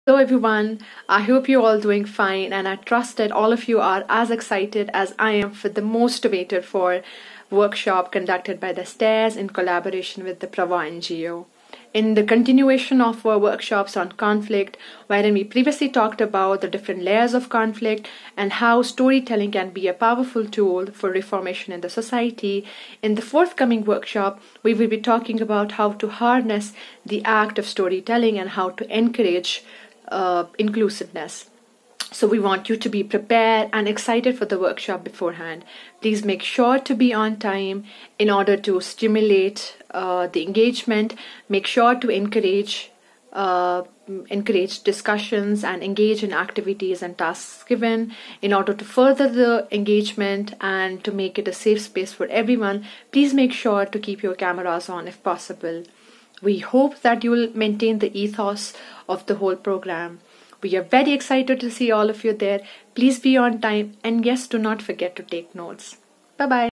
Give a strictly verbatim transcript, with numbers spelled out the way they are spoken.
Hello everyone, I hope you're all doing fine and I trust that all of you are as excited as I am for the most awaited for workshop conducted by the STAIRS in collaboration with the Prava N G O. In the continuation of our workshops on conflict, wherein we previously talked about the different layers of conflict and how storytelling can be a powerful tool for reformation in the society, in the forthcoming workshop, we will be talking about how to harness the act of storytelling and how to encourage uh, inclusiveness. So we want you to be prepared and excited for the workshop beforehand. Please make sure to be on time in order to stimulate uh, the engagement. Make sure to encourage uh, encourage discussions and engage in activities and tasks given in order to further the engagement and to make it a safe space for everyone. Please make sure to keep your cameras on if possible. We hope that you will maintain the ethos of the whole program. We are very excited to see all of you there. Please be on time and yes, do not forget to take notes. Bye bye.